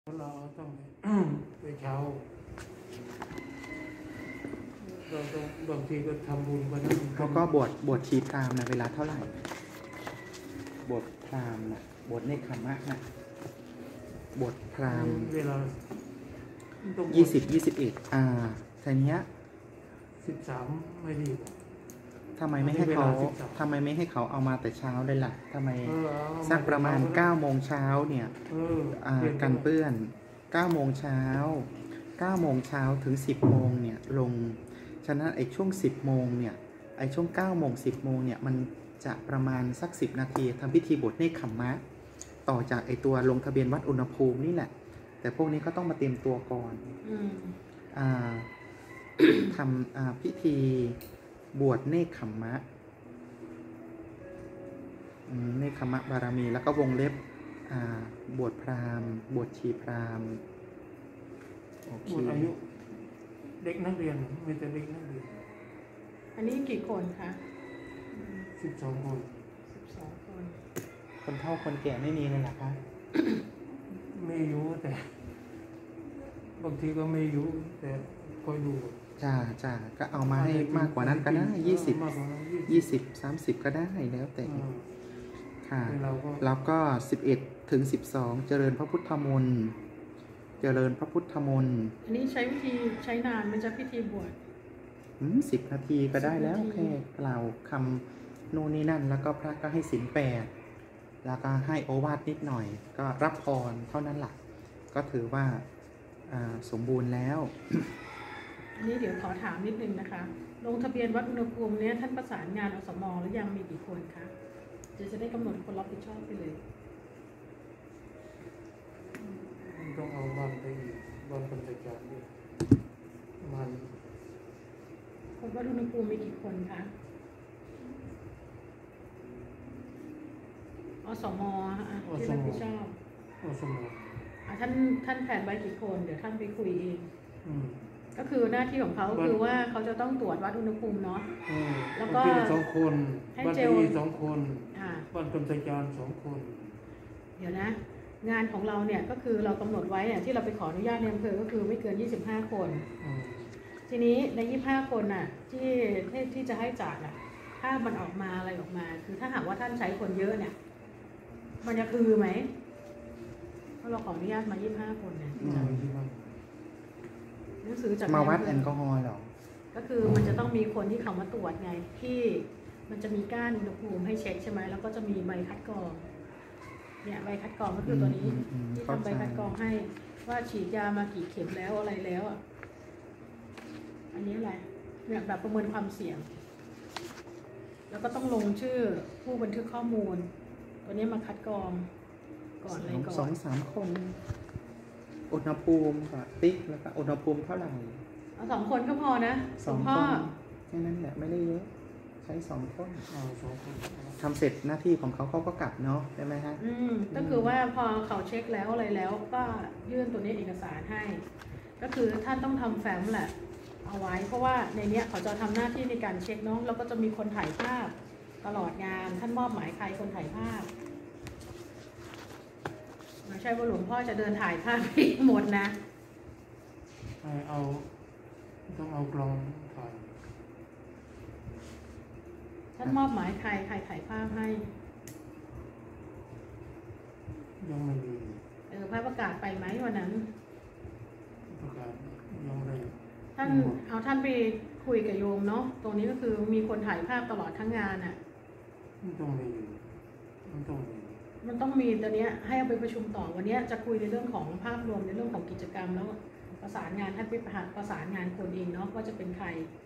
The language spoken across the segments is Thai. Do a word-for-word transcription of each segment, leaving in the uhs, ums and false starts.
เราต้องไปเช้าเราต้องบางทีก็ทำบุญกันนั้นเขาก็บวชบวชชีพราหมณ์นะเวลาเท่าไหร่บวชพราหมณ์นะบวชเนคขมะนะบวชพราหมณ์เวลายี่สิบยี่สิบเอ็ดอ่าทีเนี้ยสิบสามไม่ดีทำไมไม่ให้เขาทำไมไม่ให้เขาเอามาแต่เช้าเลยล่ะทำไมสักประมาณเก้าโมงเช้าเนี่ยกันเปื้อนเก้าโมงเช้าเก้าโมงเช้าถึงสิบโมงเนี่ยลงฉะนั้นไอ้ช่วงสิบโมงเนี่ยไอ้ช่วงเก้าโมงสิบโมงเนี่ยมันจะประมาณสักสิบนาทีทำพิธีบวชเนคขมะต่อจากไอ้ตัวลงทะเบียนวัดอุณหภูมินี่แหละแต่พวกนี้เขาต้องมาเตรียมตัวก่อนอ่าทำพิธีบวชเนคขมะเนคขมะบารมีแล้วก็วงเล็บบวชพราหมณ์บวชชีพราหมณ์บวชอายุเด็กนักเรียนมีแต่เด็กนักเรียนอันนี้กี่คนคะสิบสองคนสิบสองคนคนเฒ่าคนแก่ไม่มีเลยหรอคะไม่อยู่แต่บางทีก็ไม่อยู่แต่คอยดูจ้าจ้าก็เอามาให้มากกว่านั้นก็ได้ยี่สิบยี่สิบสามสิบก็ได้แล้วแต่ค่ะแล้วก็สิบเอ็ดถึงสิบสองเจริญพระพุทธมนต์เจริญพระพุทธมนต์อันนี้ใช้วิธีใช้นานมันจะพิธีบวชสิบนาทีก็ได้แล้วแค่กล่าวคำโน่นนี่นั่นแล้วก็พระก็ให้ศีลแปดแล้วก็ให้โอวาทนิดหน่อยก็รับพรเท่านั้นแหละก็ถือว่าสมบูรณ์แล้วอันนี้เดี๋ยวขอถามนิดนึงนะคะลงทะเบียนวัดอุณหภูมิเนี้ยท่านประสานงานอสม.หรือยังมีกี่คนคะจะจะได้กำหนดคนรับผิดชอบไปเลยต้องเอาบ้านไปบ้านบรรยากาศด้วยมันคนวัดอุณหภูมิมีกี่คนคะอสม.ที่รับผิดชอบอสม. ท่านท่านแผนไว้กี่คนเดี๋ยวท่านไปคุยเองก็คือหน้าที่ของเขาคือว่าเขาจะต้องตรวจวัดอุณหภูมิเนาะแล้วก็สองคนให้เจลสองคนวันกรรมการสองคนเดี๋ยวนะงานของเราเนี่ยก็คือเรากำหนดไว้เนี่ยที่เราไปขออนุญาตในอำเภอก็คือไม่เกินยี่สิบห้าคนทีนี้ในยี่สิบห้าคนน่ะที่ที่จะให้จัดน่ะถ้ามันออกมาอะไรออกมาคือถ้าหากว่าท่านใช้คนเยอะเนี่ยมันจะคือไหมเพราะเราขออนุญาตมายี่สิบห้าคนเนี่ยหนังสือจากมาวัดแอลกอฮอล์หรอก็คือมันจะต้องมีคนที่เขามาตรวจไงที่มันจะมีก้านอุณหภูมิให้เช็คใช่ไหมแล้วก็จะมีใบคัดกรองเนี่ยใบคัดกรองก็คือตัวนี้ที่ทำใบคัดกรองให้ว่าฉีดยามากี่เข็มแล้วอะไรแล้วอ่ะอันนี้อะไรเนี่ยแบบประเมินความเสี่ยงแล้วก็ต้องลงชื่อผู้บันทึกข้อมูลตัวนี้มาคัดกรองก่อนอะไรก่อนสองสามคนอุณหภูมิค่ะติ๊กแล้วก็อุณหภูมิเท่าไหร่เอาสองคนก็พอนะสองคนแค่นั้นแหละไม่ได้เยอะใช้สองคนทำเสร็จหน้าที่ของเขาเขาก็กลับเนาะใช่ไหมฮะอืมก็คือว่าพอเขาเช็คแล้วอะไรแล้วก็ยื่นตัวนี้เอกสารให้ก็คือท่านต้องทำแฟ้มแหละเอาไว้เพราะว่าในเนี้ยเขาจะทำหน้าที่ในการเช็คเนาะแล้วก็จะมีคนถ่ายภาพตลอดงานท่านมอบหมายใครคนถ่ายภาพไม่ใช่ว่าหลวงพ่อจะเดินถ่ายภาพหมดนะเอาต้องเอากล้องถ่ายท่านมอบหมายใครใครถ่ายภาพให้ยังไม่มีเออพระประกาศไปไหมวันนั้นประกาศยังไม่ท่านเอาท่านไปคุยกับโยมเนาะตรงนี้ก็คือมีคนถ่ายภาพตลอดทั้งงานอ่ะมันต้องมีมันต้องมีมันต้องมีตัวเนี้ยให้เอาไปประชุมต่อวันนี้จะคุยในเรื่องของภาพรวมในเรื่องของกิจกรรมแล้วประสานงานท่านไปประสานงานคนเองเนาะว่าจะเป็นใคร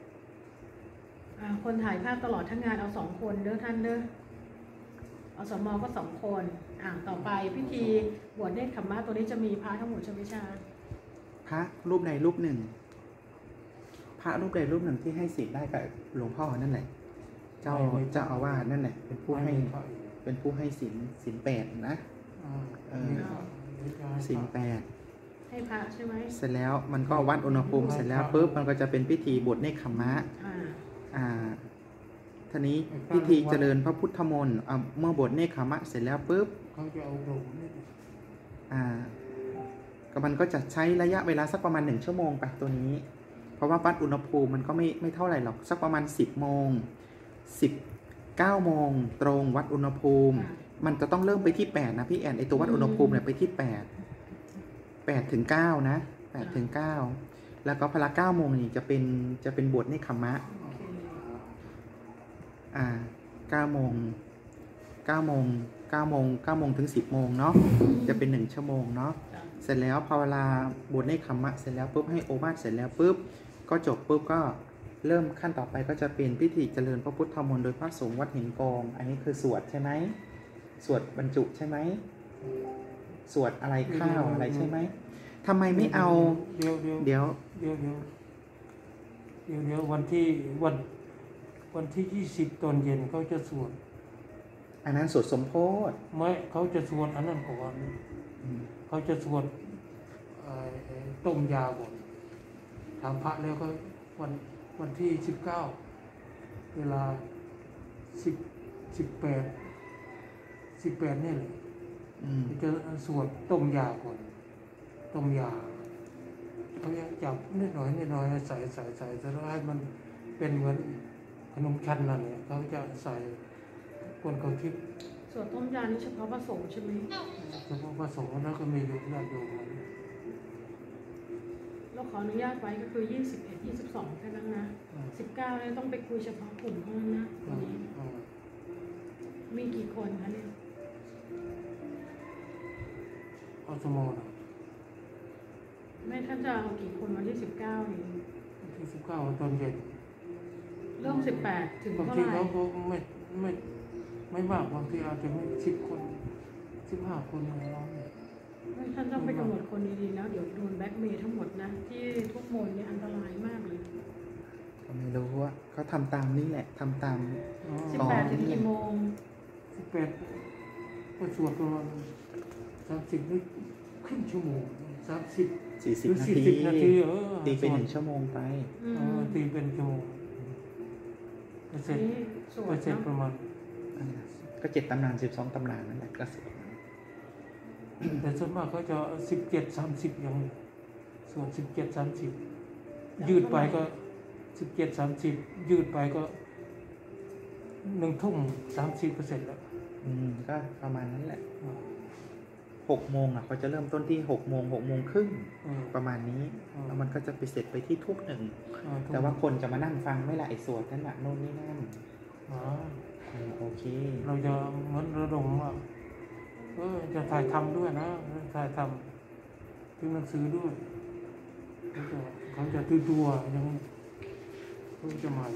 คนถ่ายภาพตลอดทั้งงานเอาสองคนเด้อท่านเด้อเอาสม.ก็สองคนอ่าต่อไปพิธีบวชเนคขมะตัวนี้จะมีพระทั้งหมดใช่ไหมชาพระรูปใดรูปหนึ่งพระรูปใดรูปหนึ่งที่ให้ศีลได้กับหลวงพ่อนั่นแหละเจ้าเจ้าอาวาสนั่นแหละเป็นผู้ให้เป็นผู้ให้ศีลศีลแปดนะศีลแปดให้พระใช่ไหมเสร็จแล้วมันก็วัดอุณหภูมิเสร็จแล้วปุ๊บมันก็จะเป็นพิธีบวชเนคขมะอ่าทีนี้พิธีเจริญพระพุทธมนต์เมื่อบวชเนคขมะเสร็จแล้วปุ๊บเขาจะเอาลงอ่าก็มันก็จะใช้ระยะเวลาสักประมาณหนึ่งชั่วโมงไปตัวนี้เพราะว่าวัดอุณหภูมิมันก็ไม่ไม่เท่าไหร่หรอกสักประมาณสิบโมงสิบเก้าโมงตรงวัดอุณหภูมิมันจะต้องเริ่มไปที่แปดนะพี่แอนไอตัววัดอุณหภูมิเนี่ยไปที่แปด แปดถึงเก้านะแปดถึงเก้าแล้วก็พละเก้าโมงนี่จะเป็นจะเป็นบทในคัมมะอ่าเก้าโมงเก้าโมงเก้าโมงเก้าโมงถึงสิบโมงเนาะจะเป็นหนึ่งชั่วโมงเนาะเสร็จแล้วพอเวลาบทในคัมมะเสร็จแล้วปุ๊บให้โอวาทเสร็จแล้วปุ๊บก็จบปุ๊บก็เริ่มขั้นต่อไปก็จะเป็นพิธีเจริญพระพุทธมนต์โดยพระสงฆ์วัดหินกองอันนี้คือสวดใช่ไหมสวดบรรจุใช่ไหมสวดอะไรข้าวอะไรใช่ไหมทำไมไม่เอาเดี๋ยวเดี๋ยวเดี๋ยวเดี๋ยวเดี๋ยวเดี๋ยวเดี๋ยววันที่วันวันที่ยี่สิบตอนเย็นเขาจะสวดอันนั้นสวดสมโพธิไม่เขาจะสวดอันนั้นก่อนเขาจะสวดต้มยาก่อนถามพระแล้วก็วันวันที่สิบเก้าเวลาสิบสิบแปดสิบแปดนี่แหละจะสวดต้มยาก่อนต้มยาเขาจะจับนิดหน่อยนิดหน่อยใส่ใส่ใส่จะให้มันเป็นเหมือนขนมชั้นนั่นเนี่ยเขาจะใส่คนเขาทิพย์ส่วนต้มยานี่เฉพาะพระสงฆ์ใช่ไหมเฉพาะพระสงฆ์แล้วก็มีอยู่ญาติโยมเราขออนุญาตไว้ก็คือยี่สิบเอ็ด ยี่สิบสองแค่นั้นนะสิบเก้าเนี่ยต้องไปคุยเฉพาะกลุ่มเท่านั้นนะวันนี้มีกี่คนคะเนี่ยเอาสมองไม่ท่านจะเอากี่คนวันที่สิบเก้านี่ที่สิบเก้าตอนเย็นเริ่มสิบแปดถึงเท่าไหร่บางทีเขาก็ไม่ไม่ไม่มากบางทีอาจจะไม่สิบคนสิบห้าคนอะไรน้องเนี่ยท่านต้องไปกำหนดคนดีๆแล้วเดี๋ยวโดนแบ็คเมย์ทั้งหมดนะที่ทุกมนเนี่ยอันตรายมากเลยก็ไม่รู้ว่าเขาทำตามนี่แหละทำตามสิบแปดถึงกี่โมงสิบแปดก็สวดประมาณสามสิบนี่ครึ่งชั่วโมงสามสิบสี่สิบนาทีตีเป็นหนึ่งชั่วโมงไปตีเป็นชั่วโมงเสร็จเสร็จประมาณก็เจ็ดตำนานสิบสองตำนานนั่นแหละก็สวดแต่ส่วนมากเขาจะสิบเจ็ดสามสิบอย่างส่วนสิบเจ็ดสามสิบยืดไปก็สิบเจ็ดสามสิบยืดไปก็หนึ่งทุ่มสามสิบเปอร์เซ็นต์แล้วอืมก็ประมาณนั้นแหละหกโมงอ่ะเขาจะเริ่มต้นที่หกโมงหกโมงครึ่งประมาณนี้แล้วมันก็จะไปเสร็จไปที่ทุ่มหนึ่งแต่ว่าคนจะมานั่งฟังไม่ละไอ้สวดนั่นแหละโน่นนี่นั่นอ๋อโอเคเราจะเหมือนระดมว่าเออจะถ่ายทำด้วยนะถ่ายทำถึงหนังสือด้วยเขาจะเขาจะตื่นตัวยังเขาจะมา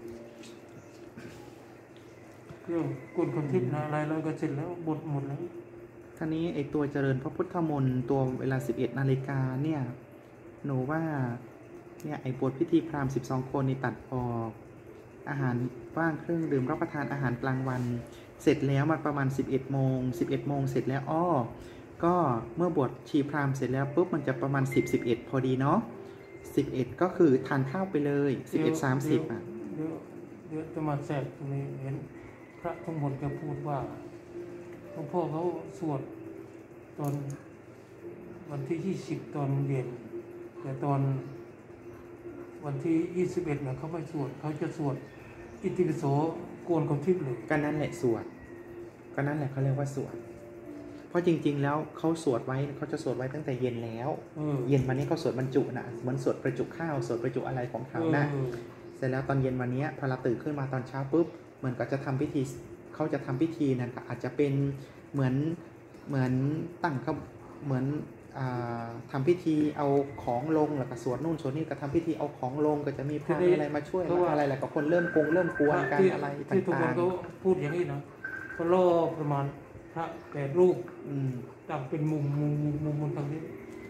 เรื่องกฎคนทิพย์นะอะไรเราก็เสร็จแล้วบทหมดแล้วท่านี้ไอตัวเจริญพระพุทธมนต์ตัวเวลาสิบเอ็ดนาฬิกาเนี่ยหนูว่าเนี่ยไอบทพิธีพราหมณ์สิบสองคนนี่ตัดออกอาหารว่างเครื่องดื่มรับประทานอาหารกลางวันเสร็จแล้วมันประมาณสิบเอ็ดโมงสิบเอ็ดโมงเสร็จแล้วอ้อก็เมื่อบวชชีพราหมณ์เสร็จแล้วปุ๊บมันจะประมาณสิบ สิบเอ็ดพอดีเนาะสิบเอ็ดก็คือทานข้าวไปเลยสิบเอ็ด สามสิบอ่ะเดี๋ยวเดี๋ยวจะมาแทรกตรงนี้เห็นพระทั้งหมดจะพูดว่าหลวงพ่อเขาสวดตอนวันที่ยี่สิบตอนเย็นแต่ตอนวันที่ยี่สิบเอ็ดเนี่ยเขาไม่สวดเขาจะสวดอิติปิโสโกนของทิพย์เลยก็นั่นแหละสวดก็นั่นแหละเขาเรียกว่าสวดเพราะจริงๆแล้วเขาสวดไว้เขาจะสวดไว้ตั้งแต่เย็นแล้วเย็นวันนี้เขาสวดบรรจุนะเหมือนสวดประจุข้าวสวดประจุอะไรของเขานะเสร็จแล้วตอนเย็นวันนี้พอเราตื่นขึ้นมาตอนเช้าปุ๊บเหมือนก็จะทำพิธีเขาจะทำพิธีนั่นอาจจะเป็นเหมือนเหมือนตั้งเขาเหมือนทำพิธีเอาของลงแล้วก็สวดนู่นสวดนี่ก็ทำพิธีเอาของลงก็จะมีพระอะไรมาช่วยอะไรแหละก็คนเริ่มกงเริ่มกวนกันอะไรต่างๆที่ทุกคนเขาพูดอย่างนี้นะก็รอประมาณพระแปดรูปตั้งเป็นมุมมุมมุมมุมมุมทางนี้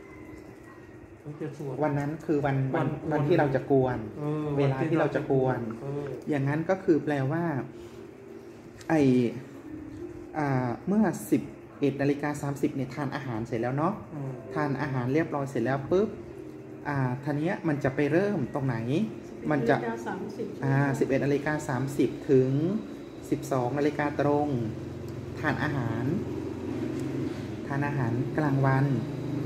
วันนั้นคือวันวันวันที่เราจะกวนเวลาที่เราจะกวนอย่างนั้นก็คือแปลว่าไอเมื่อสิบเอ็ดนาฬิกาสามสิบเนี่ยทานอาหารเสร็จแล้วเนาะทานอาหารเรียบร้อยเสร็จแล้วปุ๊บอ่าทีนี้มันจะไปเริ่มตรงไหนมันจะอ่าสิบเอ็ดนาฬิกาสามสิบถึงสิบสองนาฬิกาตรงทานอาหารทานอาหารกลางวัน เ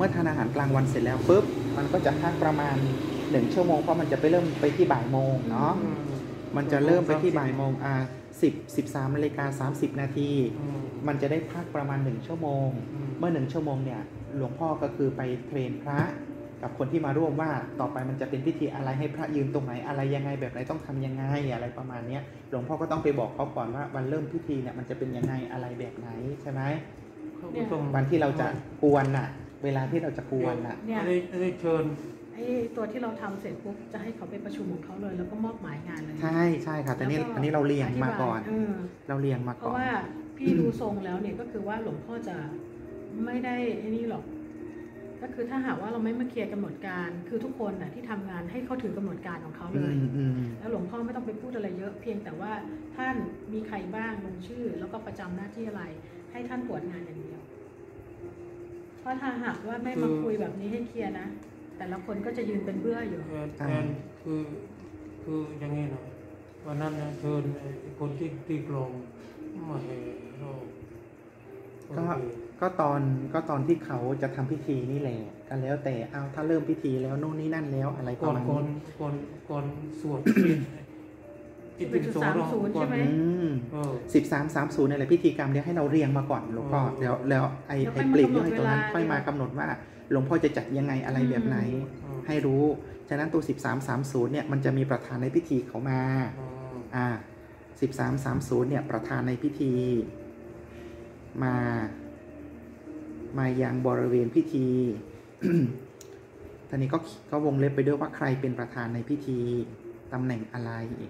มื่อทานอาหารกลางวันเสร็จแล้วปุ๊บมันก็จะพักประมาณหนึ่งชั่วโมงเพราะมันจะไปเริ่มไปที่บ่ายโมงเนาะมันจะเริ่มไปที่บ่ายโมงอ่าสิบ สิบสามนาฬิกาสามสิบนาทีมันจะได้พักประมาณหนึ่งชั่วโมงเมื่อหนึ่งชั่วโมงเนี่ยหลวงพ่อก็คือไปเทรนพระกับคนที่มาร่วมว่าต่อไปมันจะเป็นพิธีอะไรให้พระยืนตรงไหนอะไรยังไงแบบไหนต้องทำยังไงอะไรประมาณนี้หลวงพ่อก็ต้องไปบอกเขาก่อนว่าวันเริ่มพิธีเนี่ยมันจะเป็นยังไงอะไรแบบไหนใช่ไหมวันที่เราจะกวนน่ะเวลาที่เราจะกวนน่ะเนี่ยได้เชิญไอ้ตัวที่เราทำเสร็จปุ๊บจะให้เขาไปประชุมของเขาเลยแล้วก็มอบหมายงานเลยใช่ใช่ค่ะแต่นี่อันนี้เราเรียงมาก่อนเราเรียงมาก่อนเพราะว่าพี่ดูทรงแล้วเนี่ยก็คือว่าหลวงพ่อจะไม่ได้ไอ้นี่หรอกก็คือถ้าหากว่าเราไม่มาเคลียร์กำหนดการคือทุกคนน่ะที่ทำงานให้เขาถือกำหนดการของเขาเลยแล้วหลวงพ่อไม่ต้องไปพูดอะไรเยอะเพียงแต่ว่าท่านมีใครบ้างลงชื่อแล้วก็ประจำหน้าที่อะไรให้ท่านตรวจงานอย่างเดียวเพราะถ้าหากว่าไม่มาคุยแบบนี้ให้เคลียร์นะแต่ละคนก็จะยืนเป็นเบื้ออยู่แอนคือคืออย่างนี้นะวันนั้นนะเชิญคนที่ตีกลองมาให้เราก็ก็ตอนก็ตอนที่เขาจะทำพิธีนี่แหละกันแล้วแต่เอาถ้าเริ่มพิธีแล้วโน่นนี่นั่นแล้วอะไรประมาณนี้ก่อนก่อนก่อนสวดจิตเป็นสามศูนย์ใช่ไหมสิบสามสามศูนย์อะไรพิธีกรรมเดี๋ยวให้เราเรียงมาก่อนหลวงพ่อเดี๋ยวแล้วไอ้ไอ้ปลีกย่อยตรงนั้นค่อยมากำหนดว่าหลวงพ่อจะจัดยังไงอะไรแบบไหนให้รู้ฉะนั้นตัวสิบสามสามศูนย์เนี่ยมันจะมีประธานในพิธีเขามาอ่าสิบสามสามศูนย์เนี่ยประธานในพิธีมามายังบริเวณพิธี ทีนี้ก็ก็วงเล็บไปด้วยว่าใครเป็นประธานในพิธีตำแหน่งอะไร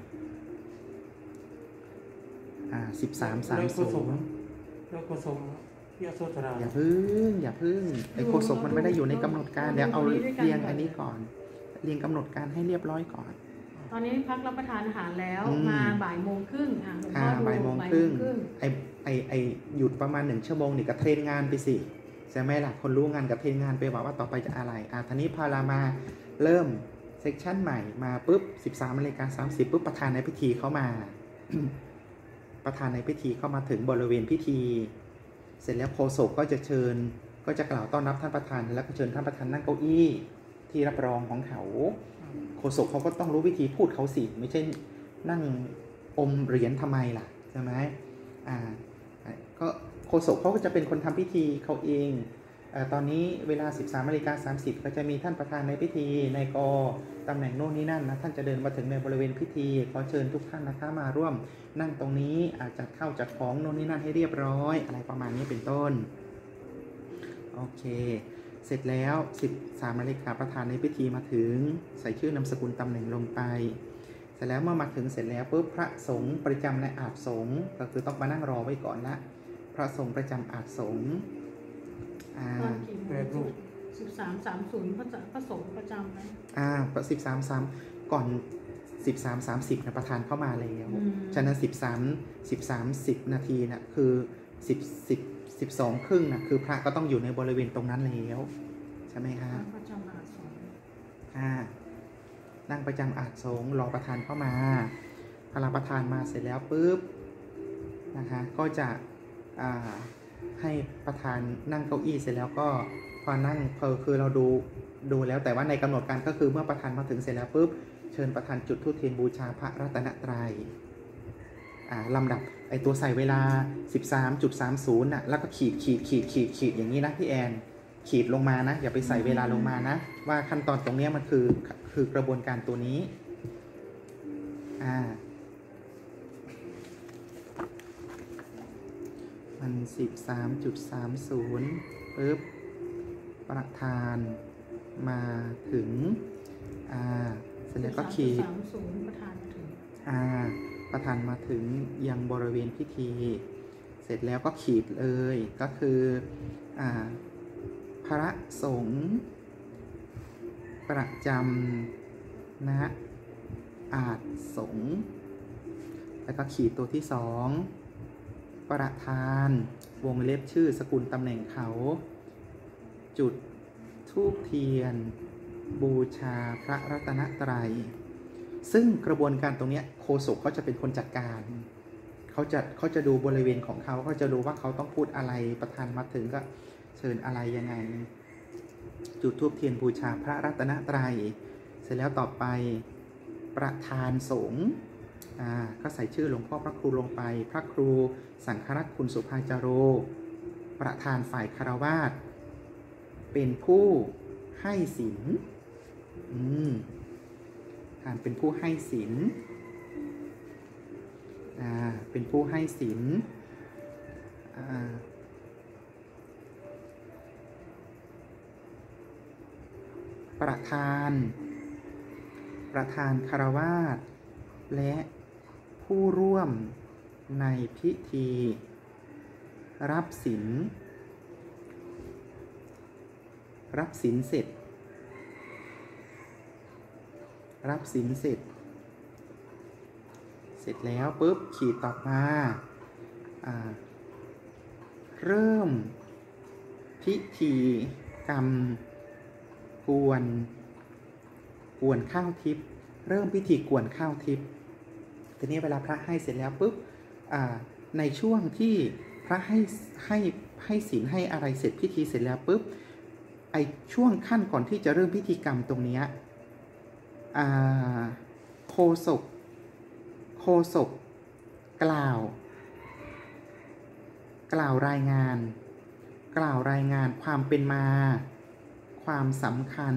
อ่าสิบสามสามศูนย์แล้วก็สมพี่อโศตราอย่าพึ่งอย่าพึ่งไอ้โฆษกมันไม่ได้อยู่ในกำหนดการเดี๋ยวเอาเรียงอันนี้ก่อนเรียงกำหนดการให้เรียบร้อยก่อนตอนนี้พักรับประทานอาหารแล้วมาบ่ายโมงครึ่งอ่ะหลวงพ่อดูบ่ายโมงครึ่งไอไอไอหยุดประมาณหนึ่งชั่วโมงนี่ก็เทรนงานไปสิใช่ไหมล่ะคนรู้งานกับเทรนงานไปว่าว่าต่อไปจะอะไรอ่ะทีนี้พารามาเริ่มเซกชันใหม่มาปุ๊บสิบสามนาฬิกาสามสิบปุ๊บประธานในพิธีเข้ามา ประธานในพิธีเข้ามาถึงบริเวณพิธีเสร็จแล้วโฆษกก็จะเชิญก็จะกล่าวต้อนรับท่านประธานแล้วก็เชิญท่านประธานนั่งเก้าอี้ที่รับรองของเขาโฆษกเขาก็ต้องรู้วิธีพูดเขาสิไม่ใช่นั่งอมเหรียญทำไมล่ะใช่ไหมอ่าก็โฆษกเขาก็จะเป็นคนทำพิธีเขาเองเอ่อตอนนี้เวลา สิบสามนาฬิกาสามสิบก็จะมีท่านประธานในพิธีในกอตำแหน่งโน่นนี่นั่นนะท่านจะเดินมาถึงในบริเวณพิธีขอเชิญทุกท่านนะคะมาร่วมนั่งตรงนี้อาจจัดเข้าจัดของโน่นนี่นั่นให้เรียบร้อยอะไรประมาณนี้เป็นต้นโอเคเสร็จแล้วสิบสามนาฬิกาประธานในพิธีมาถึงใส่ชื่อนามสกุลตำแหน่งลงไปเสร็จแล้วเมื่อมาถึงเสร็จแล้วปุ๊บพระสงฆ์ประจำในอาสน์สงฆ์ก็คือต้องมานั่งรอไว้ก่อนละพระสงฆ์ประจำอาสน์สงฆ์อ่าสิบสามสามศูนย์พระพระสงฆ์ประจำไหมอ่าสิบสามสามก่อนสิบสามสามสิบนะประธานเข้ามาแล้วฉะนั้นสิบสามสิบสามสิบนาทีนะคือสิบสิบสิบสองครึ่งนะคือพระก็ต้องอยู่ในบริเวณตรงนั้นแล้วใช่ไหมคะประจำอาสงฆ์อ่านั่งประจำอาสงฆ์รอประธานเข้ามาพอประธานมาเสร็จแล้วปุ๊บนะคะก็จะอ่าให้ประธานนั่งเก้าอี้เสร็จแล้วก็พอนั่งพอคือเราดูดูแล้วแต่ว่าในกำหนดการก็คือเมื่อประธานมาถึงเสร็จแล้วปุ๊บเชิญประธานจุดธูปเทียนบูชาพระรัตนตรัยอ่าลำดับไอตัวใส่เวลา สิบสามจุดสามศูนย์ น่ะแล้วก็ขีดขีดขีดขีดขีดอย่างนี้นะพี่แอนขีดลงมานะอย่าไปใส่เวลาลงมานะว่าขั้นตอนตรงนี้มันคือคือกระบวนการตัวนี้อ่ามัน สิบสามจุดสามศูนย์ ปึ๊บประธานมาถึงอ่าเสร็จแล้วก็ขีดประธานมาถึงอ่าประธานมาถึงยังบริเวณพิธีเสร็จแล้วก็ขีดเลยก็คืออ่าพระสงฆ์ประจำณอาสน์สงฆ์แล้วก็ขีดตัวที่สองประธานวงเล็บชื่อสกุลตำแหน่งเขาจุดธูปเทียนบูชาพระรัตนตรัยซึ่งกระบวนการตรงนี้โฆษกเขาจะเป็นคนจัดการเขาจะเขาจะดูบริเวณของเขาเขาจะดูว่าเขาต้องพูดอะไรประธานมาถึงก็เชิญอะไรยังไงจุดธูปเทียนบูชาพระรัตนตรัยเสร็จแล้วต่อไปประธานสงฆ์อ่าก็ใส่ชื่อหลวงพ่อพระครูลงไปพระครูสังฆรักษ์คุณสุภาจโรประธานฝ่ายคารวาสเป็นผู้ให้ศีลอืมท่านเป็นผู้ให้ศีลอ่าเป็นผู้ให้ศีลอ่าประธานประธานคารวาสและผู้ร่วมในพิธีรับศีลรับศีลเสร็จรับศีลเสร็จเสร็จแล้วปุ๊บขีดต่อมาอ่าเริ่มพิธีกรรมกวนกวนข้าวทิพย์เริ่มพิธีกวนข้าวทิพย์ทีนี้เวลาพระให้เสร็จแล้วปุ๊บในช่วงที่พระให้ให้ให้ศีลให้อะไรเสร็จพิธีเสร็จแล้วปุ๊บไอช่วงขั้นก่อนที่จะเริ่มพิธีกรรมตรงนี้โฆษกโฆษกกล่าวกล่าวรายงานกล่าวรายงานความเป็นมาความสำคัญ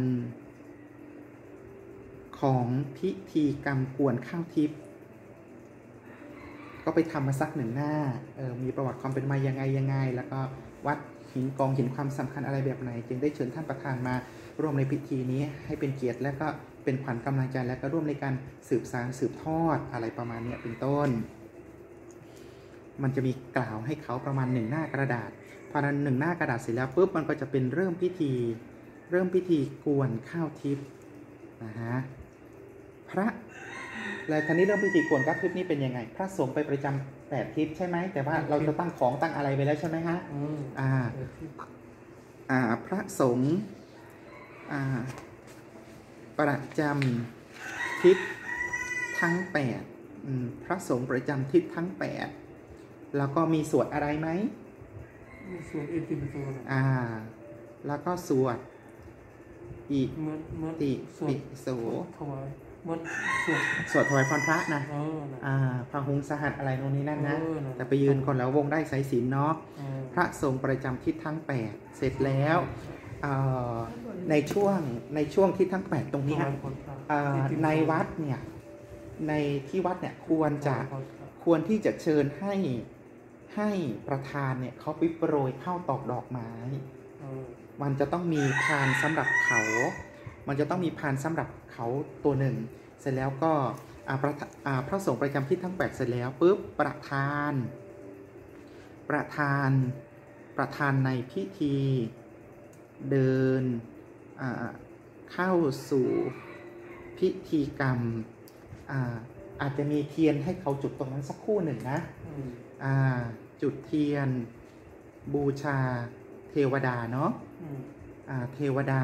ของพิธีกรรมกวนข้าวทิพย์ก็ไปทำมาสักหนึ่งหน้าเออมีประวัติความเป็นมายังไงยังไงแล้วก็วัดหินกองเห็นความสำคัญอะไรแบบไหนจึงได้เชิญท่านประธานมาร่วมในพิธีนี้ให้เป็นเกียรติและก็เป็นขวัญกำลังใจและก็ร่วมในการสืบสานสืบทอดอะไรประมาณนี้เป็นต้นมันจะมีกล่าวให้เขาประมาณหนึ่งหน้ากระดาษพอนั้นหนึ่งหน้ากระดาษเสร็จแล้วปุ๊บมันก็จะเป็นเริ่มพิธีเริ่มพิธีกวนข้าวทิพย์นะฮะพระแล้วทีนี้เริ่มพิธีกวนข้าวทิพย์นี่เป็นยังไงพระสงฆ์ไปประจำแปดทิศใช่ไหมแต่ว่าเราจะตั้งของตั้งอะไรไปแล้วใช่ไหมฮะอ่าอ่าพระสงฆ์อ่าประจำทิศทั้งแปดพระสงฆ์ประจำทิศทั้งแปดแล้วก็มีสวดอะไรไหมมีสวดอิติปิโสอ่าแล้วก็สวดอิติปิโสถวายมันสวดสวดถวายพรพระนะอ่าพระหงสหัสอะไรโน่นนี่นั่นนะแต่ไปยืนก่อนแล้ววงได้สายศีลเนาะพระสงฆ์ประจำทิศทั้งแปดเสร็จแล้วในช่วงในช่วงทิศทั้งแปดตรงนี้ในวัดเนี่ยในที่วัดเนี่ยควรจะควรที่จะเชิญให้ให้ประธานเนี่ยเขาไปโปรยข้าวตอกดอกไม้มันจะต้องมีพานสำหรับเขามันจะต้องมีพานสำหรับเขาตัวหนึ่งเสร็จแล้วก็พระพระสงฆ์ประจำทิศทั้งแปดเสร็จแล้วปุ๊บประธานประธานประธานในพิธีเดินเข้าสู่พิธีกรรม อาอาจจะมีเทียนให้เขาจุดตรงนั้นสักคู่หนึ่งนะจุดเทียนบูชาเทวดาเนาะเทวดา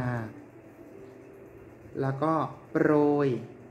แล้วก็โปรย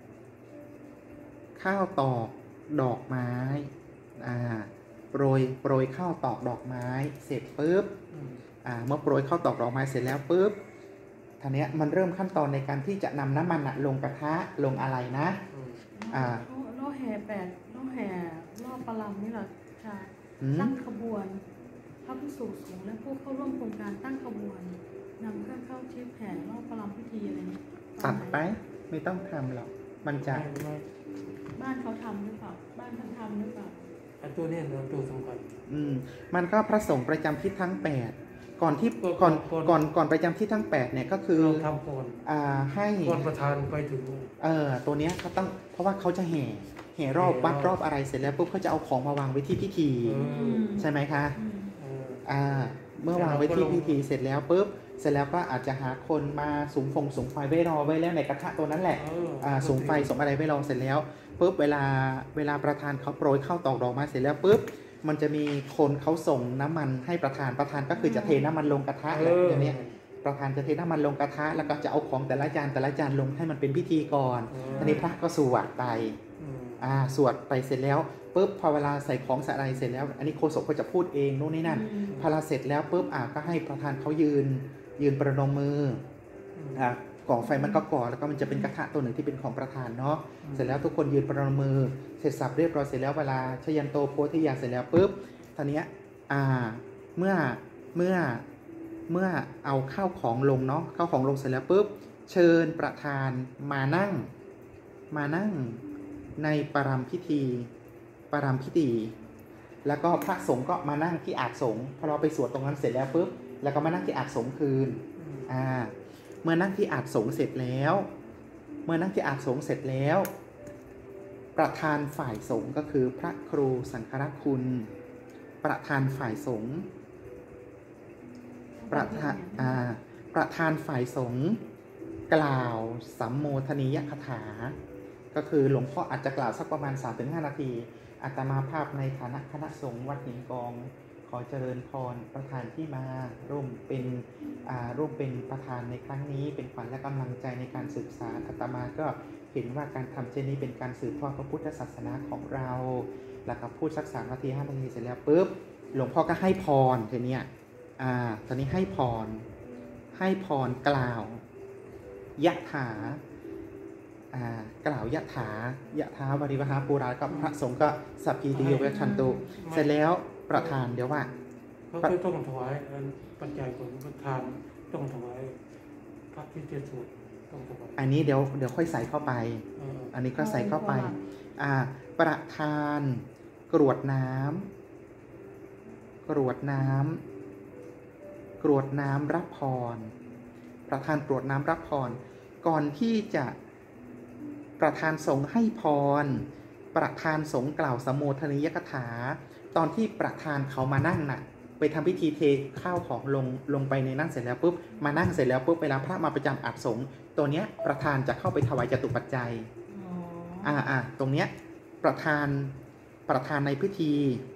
ข้าวตอกดอกไม้โปรยโปรยข้าวตอกดอกไม้เสร็จปุ๊บเมื่อโปรยข้าวตอกดอกไม้เสร็จแล้วปุ๊บทีนี้มันเริ่มขั้นตอนในการที่จะนำน้ำมันลงกระทะลงอะไรนะล่อแห่แปดล่อแห่ล่อประลำนี่เหรอใช่ตั้งขบวนพระภิกษุสงฆ์และผู้เข้าร่วมโครงการตั้งขบวนนำเครื่องเข้าทิพย์แห่ล่อประลำพิธีอะไรนี้ตัดไปไม่ต้องทำหรอกมันจะบ้านเขาทำหรือเปล่าบ้านท่านทำหรือเปล่าไอ้ตัวนี้เนอะตัวสำคัญอืมมันก็พระสงฆ์ประจำทิศทั้งแปดก่อนที่ก่อนก่อนก่อนประจำที่ทั้งแปดเนี่ยก็คือทำก่อนอ่าให้ก่อนประธานไปถึงเออตัวเนี้ยเขาต้องเพราะว่าเขาจะแห่แห่รอบวัดรอบอะไรเสร็จแล้วปุ๊บเขาจะเอาของมาวางไว้ที่พิธีใช่ไหมคะอ่าเมื่อวางไว้ที่พิธีเสร็จแล้วปุ๊บเสร็จแล้วก็อาจจะหาคนมาสุมฟงสุมไฟไว้รอไว้แล้วในกระทะตัวนั้นแหละอ่าสุมไฟสุมอะไรไว้รอเสร็จแล้วปุ๊บเวลาเวลาประธานเขาโปรยข้าวตอกดอกมาเสร็จแล้วปุ๊บมันจะมีคนเขาส่งน้ำมันให้ประธานประธานก็คือจะเทน้ำมันลงกระทะอะไรอย่างนี้ประธานจะเทน้ำมันลงกระทะแล้วก็จะเอาของแต่ละจานแต่ละจานลงให้มันเป็นพิธีก่อนอันนี้พระก็สวดไปอ่าสวดไปเสร็จแล้วปุ๊บพอเวลาใส่ของใส่อะไรเสร็จแล้วอันนี้โฆษกก็จะพูดเองโน่นนี่นั่นพอเสร็จแล้วปุ๊บอ่าก็ให้ประธานเขายืนยืนประนมมืออ่ะก่อไฟมันก็ก่อแล้วก็มันจะเป็นกระทะตัวหนึ่งที่เป็นของประธานเนาะเสร็จแล้วทุกคนยืนประนมมือเสร็จสับเรียบร้อยเสร็จแล้วเวลาชยันโตโพธิญาณเสร็จแล้วปุ๊บทีนี้อ่าเมื่อเมื่อเมื่อเอาข้าวของลงเนาะข้าวของลงเสร็จแล้วปุ๊บเชิญประธานมานั่งมานั่งในปรำพิธีปรำพิธีแล้วก็พระสงฆ์ก็มานั่งที่อาสงฆ์พอเราไปสวดตรงนั้นเสร็จแล้วปุ๊บแล้วก็มานั่งที่อาสงฆ์คืนอ่าเมื่อนั่งที่อาสงฆ์เสร็จแล้วเมื่อนั่งที่อาสงฆ์เสร็จแล้วประธานฝ่ายสงฆ์ก็คือพระครูสังฆรักษ์คุณประธานฝ่ายสงฆ์ประธานอ่าประธานฝ่ายสงฆ์กล่าวสัมโมทนียคถาก็คือหลวงพ่ออาจจะกล่าวสักประมาณ สามถึงห้า นาทีอาตมาภาพในฐานะคณะสงฆ์วัดหินกองขอเจริญพรประธานที่มาร่วมเป็นอ่าร่วมเป็นประธานในครั้งนี้เป็นขวัญและกำลังใจในการศึกษาอาตมาก็เห็นว่าการทำเช่นนี้เป็นการสืบทอดพระพุทธศาสนาของเราแล้วก็พูดสักสามนาทีห้านาทีเสร็จแล้วปุ๊บหลวงพ่อก็ให้พรทีเนี้ยอ่าตอนนี้ให้พรให้พรกล่าวยะถากล่าวยะถายะถาวริวหาปูรากับพระสงฆ์ก็สัพพีติโยเวชันตุเสร็จแล้วประธานเดี๋ยวว่าก็คือต้องถวายปัจจัยผลประธานต้องถวายพระพิเศษสุดต้องถวายอันนี้เดี๋ยวเดี๋ยวค่อยใส่เข้าไปอันนี้ก็ใส่เข้าไปอ่าประธานกรวดน้ำกรวดน้ำกรวดน้ำรับพรประธานกรวดน้ำรับพรก่อนที่จะประธานสงฆ์ให้พรประธานสงฆ์กล่าวสมโภชนียกถาตอนที่ประธานเขามานั่งน่ะไปทำพิธีเทข้าวของลงลงไปในนั่งเสร็จแล้วปุ๊บมานั่งเสร็จแล้วปุ๊บเวลาพระมาประจำอัฐสงฆ์ตัวเนี้ยประธานจะเข้าไปถวายจตุปัจจัยอ่าอ่าตรงเนี้ยประธานประธานในพิธี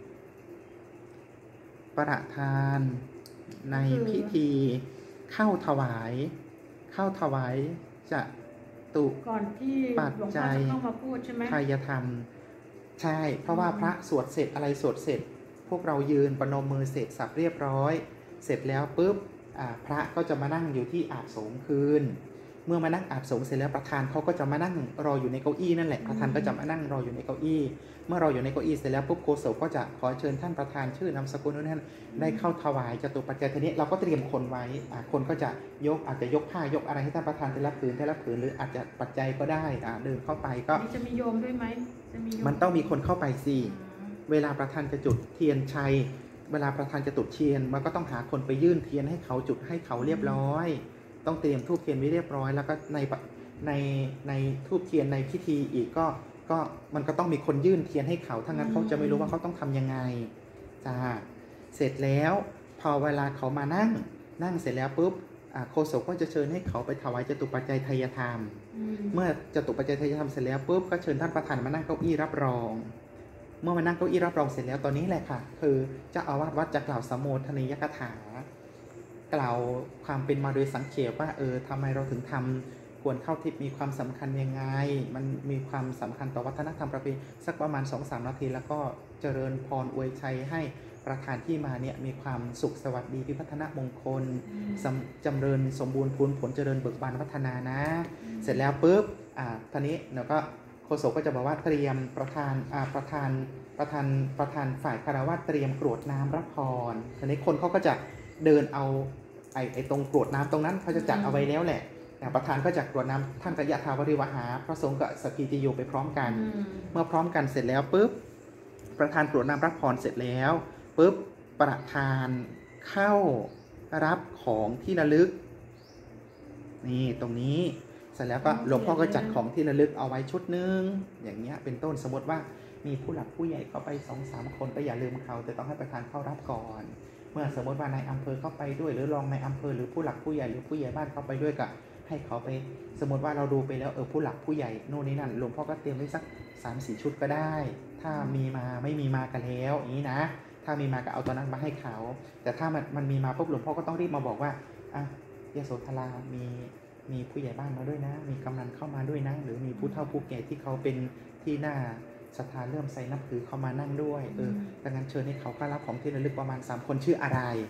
ประธานในพิธีเข้าถวายเข้าถวายจะตุก่อนที่ปัจจัยเข้ามาพูดใช่ไหมทายธรรมใช่เพราะว่าพระสวดเสร็จอะไรสวดเสร็จพวกเรายืนประนมมือเสร็จสับเรียบร้อยเสร็จแล้วปุ๊บพระก็จะมานั่งอยู่ที่อาสงฆ์คืนเมื่อมานั่งอาสงฆ์เสร็จแล้วประธานเขาก็จะมานั่งรออยู่ในเก้าอี้นั่นแหละประธานก็จะมานั่งรออยู่ในเก้าอี้เมื่อรออยู่ในเก้าอี้เสร็จแล้วปุ๊บโฆษกก็จะขอเชิญท่านประธานชื่อนามสกุลนู้นนั่นได้เข้าถวายจตุปัจจัยทีนี้เราก็เตรียมคนไว้คนก็จะยกอาจจะยกผ้ายกอะไรให้ท่านประธานได้รับผืนได้รับผืนหรืออาจจะปัจจัยก็ได้เดินเข้าไปก็จะมีโยมด้วยไหมจะมีมันต้องมีคนเข้าไปสิเวลาประธานจะจุดเทียนชัยเวลาประธานจะจุดเทียนมันก็ต้องหาคนไปยื่นเทียนให้เขาจุดให้เขาเรียบร้อยต้องเตรียมธูปเทียนไว้เรียบร้อยแล้วก็ในในในธูปเทียนในพิธีอีกก็ก็มันก็ต้องมีคนยื่นเทียนให้เขาถ้างั้นเขาจะไม่รู้ว่าเขาต้องทำยังไงจ้าเสร็จแล้วพอเวลาเขามานั่งนั่งเสร็จแล้วปุ๊บโฆษกก็จะเชิญให้เขาไปถวายจตุปัจจัยทายธรรมเมื่อจตุปัจจัยทายธรรมเสร็จแล้วปุ๊บก็เชิญท่านประธานมานั่งเก้าอี้รับรองเมื่อมานั่งเก้าอี้รับรองเสร็จแล้วตอนนี้แหละค่ะคือเจ้าอาวาสวัดจะกล่าวสมโภชนียกถากล่าวความเป็นมาโดยสังเขปว่าเออทำไมเราถึงทำควรเข้าทิพย์มีความสำคัญยังไงมันมีความสำคัญต่อวัฒนธรรมประเพณีสักประมาณ สองถึงสาม นาทีแล้วก็เจริญพรอวยชัยให้ประธานที่มาเนี่ยมีความสุขสวัสดีพิพัฒนมงคลจำเริญสมบูรณ์พูนผลเจริญเบิกบานพัฒนานะเสร็จแล้วปุ๊บอ่าทีนี้เดี๋ยวก็โฆษกก็จะบอกว่าเตรียมประธานอ่าประธานประธานประธานฝ่ายคารวะเตรียมกรวดน้ำรับพรทีนี้คนเขาก็จะเดินเอาไอ้ไอ้ตรงกรวดน้ำตรงนั้นเขาจะจัดเอาไว้แล้วแหละประธานก็จะกรวดน้ำท่านก็ยะถาวริวหาพระสงฆ์ก็สัพพีติโยไปพร้อมกันเมื่อพร้อมกันเสร็จแล้วปุ๊บประธานกรวดน้ำรับพรเสร็จแล้วปุ๊บประธานเข้ารับของที่ระลึกนี่ตรงนี้เสร็จแล้วก็หลวงพ่อก็จัดของที่ระลึกเอาไว้ชุดนึงอย่างเงี้ยเป็นต้นสมมติว่ามีผู้หลักผู้ใหญ่เข้าไป สองถึงสาม คนก็อย่าลืมเขาแต่ต้องให้ประธานเข้ารับก่อนเมื่อสมมติว่านายอำเภอเข้าไปด้วยหรือรองนายอำเภอหรือผู้หลักผู้ใหญ่หรือผู้ใหญ่บ้านเข้าไปด้วยก็ให้เขาไปสมมติว่าเราดูไปแล้วเออผู้หลักผู้ใหญ่โน่นนี่นั่นหลวงพ่อก็เตรียมไว้สัก สามถึงสี่ ชุดก็ได้ถ้ามีมาไม่มีมากันแล้วอย่างนี้นะถ้ามีมาก็เอาตอนนั้นมาให้เขาแต่ถ้ามันมันมีมาปุ๊บหลวงพ่อก็ต้องรีบมาบอกว่าอ่ะยโสธรามีมีผู้ใหญ่บ้านมาด้วยนะมีกำนันเข้ามาด้วยนะหรือมีผู้เฒ่าผู้แก่ที่เขาเป็นที่น่าศรัทธาเริ่มใส่นับถือเข้ามานั่งด้วยเออดังนั้นเชิญให้เขาเข้ารับของที่ระลึกประมาณสามคนชื่ออะไร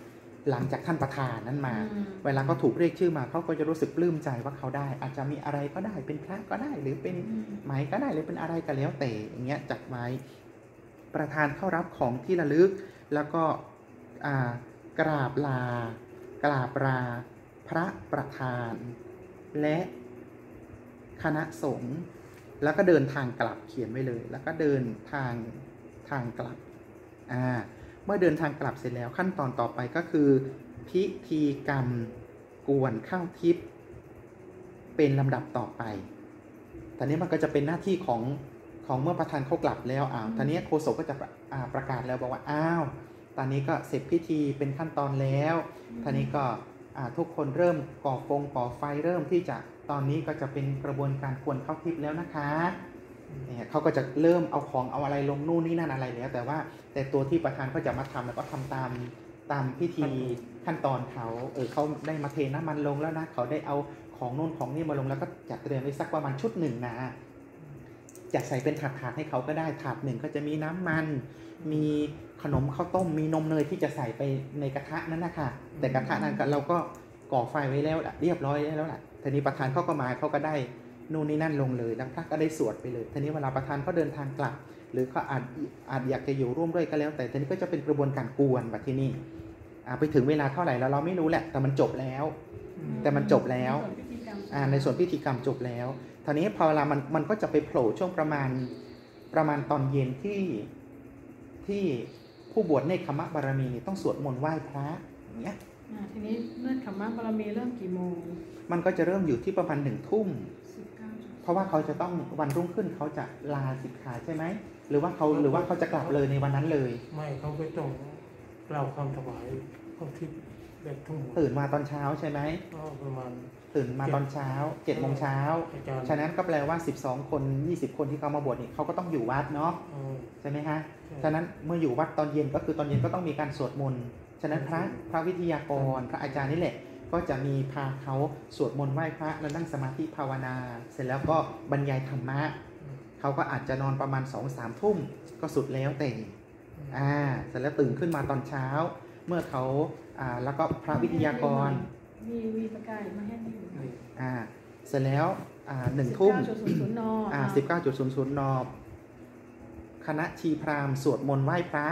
หลังจากท่านประธานนั้นมาอืมเวลาเขาถูกเรียกชื่อมาเขาก็จะรู้สึกปลื้มใจว่าเขาได้ อาจจะมีอะไรก็ได้เป็นพระก็ได้ หรือเป็นไหมก็ได้หรือเป็นอะไรก็แล้วแต่อย่างเงี้ยจัดไว้ประธานเข้ารับของที่ระลึกแล้วก็อ่ากราบลากราบลาพระประธานและคณะสงฆ์แล้วก็เดินทางกลับเขียนไว้เลยแล้วก็เดินทางทางกลับอ่าเมื่อเดินทางกลับเสร็จแล้วขั้นตอนต่อไปก็คือพิธีกรรมกวนข้าวทิพย์เป็นลำดับต่อไปตอนนี้มันก็จะเป็นหน้าที่ของของเมื่อประธานเขากลับแล้วอ้าวตอนนี้โฆษกก็จะอ่าประกาศแล้วบอกว่าอ้าวตอนนี้ก็เสร็จพิธีเป็นขั้นตอนแล้วตอนนี้ก็ทุกคนเริ่มก่อฟงก่อไฟเริ่มที่จะตอนนี้ก็จะเป็นกระบวนการกวนข้าวทิพย์แล้วนะคะเนี่ยเขาก็จะเริ่มเอาของเอาอะไรลงนู่นนี่นั่นอะไรแล้วแต่ว่าแต่ตัวที่ประธานก็จะมาทำแล้วก็ทำตามตามพิธีขั้นตอนเขาเออเขาได้มาเทน้ำมันลงแล้วนะเขาได้เอาของนู่นของนี่มาลงแล้วก็จัดเตรียมไว้สักประมาณชุดหนึ่งนะจะใส่เป็นถาดถาดให้เขาก็ได้ถาดหนึ่งก็จะมีน้ำมันมีขนมข้าวต้มมีนมเนยที่จะใส่ไปในกระทะนั้นนะคะแต่กระทะนั้นเราก็ก่อไฟไว้แล้วเรียบร้อยแล้วแหละทีนี้ประธานเขาก็มาเขาก็ได้นู่นนี่นั่นลงเลยแล้วพระก็ได้สวดไปเลยทีนี้เวลาประธานเขาเดินทางกลับหรือเขาอาจอาจอยากจะอยู่ร่วมด้วยก็แล้วแต่ทีนี้ก็จะเป็นกระบวนการกวนแบบที่นี่ไปถึงเวลาเท่าไหร่แล้วเราไม่รู้แหละแต่มันจบแล้วแต่มันจบแล้วในส่วนพิธีกรรมจบแล้วทีนี้พอเวลามันมันก็จะไปโผล่ช่วงประมาณประมาณตอนเย็นที่ที่ผู้บวชเนกขมะบารมีต้องสวดมนต์ไหว้พระอย่างเงี้ยทีนี้เนกขมะบารมีเริ่มกี่โมงมันก็จะเริ่มอยู่ที่ประมาณหนึ่งทุ่มเพราะว่าเขาจะต้องวันรุ่งขึ้นเขาจะลาสิกขาใช่ไหมหรือว่าเขาหรือว่าเขาจะกลับเลยในวันนั้นเลยไม่เขาไปต้องกล่าวคำถวายเขาทิพย์แบบทุ่มตื่นมาตอนเช้าใช่ไหมก็ประมาณตื่นมาตอนเช้าเจ็ดโมงเช้าฉะนั้นก็แปลว่าสิบสองคนยี่สิบคนที่เขามาบวชนี่เขาก็ต้องอยู่วัดเนาะใช่ไหมฮะฉะนั้นเมื่ออยู่วัดตอนเย็นก็คือตอนเย็นก็ต้องมีการสวดมนต์ฉะนั้นพระพระวิทยากรพระอาจารย์นี่แหละก็จะมีพาเขาสวดมนต์ไหว้พระแล้วนั่งสมาธิภาวนาเสร็จแล้วก็บรรยายธรรมะเขาก็อาจจะนอนประมาณ สองสาม ทุ่มก็สุดแล้วแต่อ่าเสร็จแล้วตื่นขึ้นมาตอนเช้าเมื่อเขาอ่าแล้วก็พระวิทยากรมีวีประกาศมาให้ดูอ่าเสร็จแล้วอ่าหนึ่งทุ่มอ่าสิบเก้าจุดศูนย์ศูนย์นคณะชีพราหมณ์สวดมนต์ไหว้พระ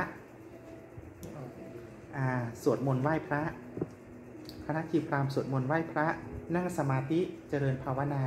อ่าสวดมนต์ไหว้พระคณะชีพราหมณ์สวดมนต์ไหว้พระนั่งสมาธิเจริญภาวนา